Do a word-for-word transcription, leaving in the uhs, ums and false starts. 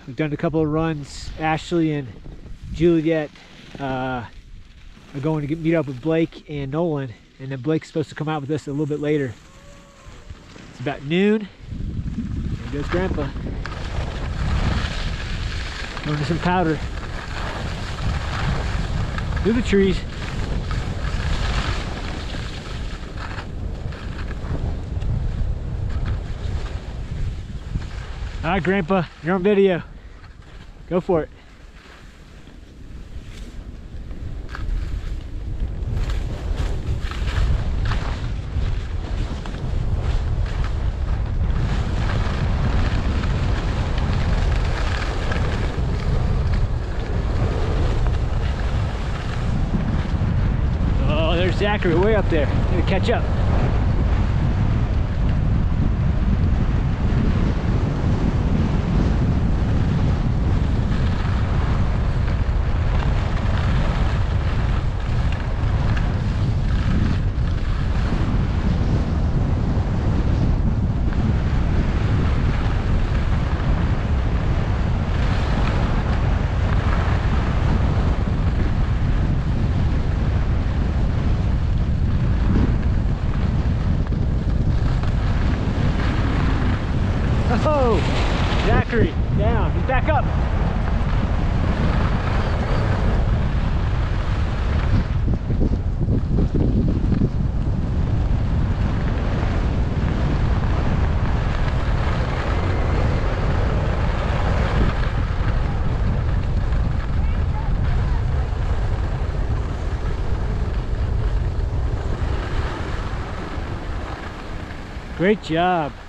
We've done a couple of runs. Ashley and Juliet uh, are going to get, meet up with Blake and Nolan, and then Blake's supposed to come out with us a little bit later. It's about noon. There goes Grandpa. Going to some powder. Through the trees. All right, Grandpa, you're on video. Go for it. Oh, there's Zachary way up there. Gonna catch up. Oh, Zachary, down. He's back up. Great job.